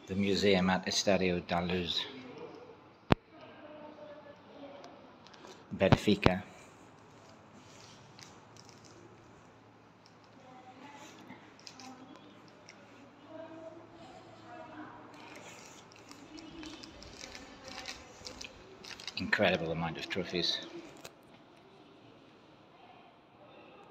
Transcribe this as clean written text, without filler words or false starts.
the museum at Estadio da Luz, Benfica. Incredible amount of trophies.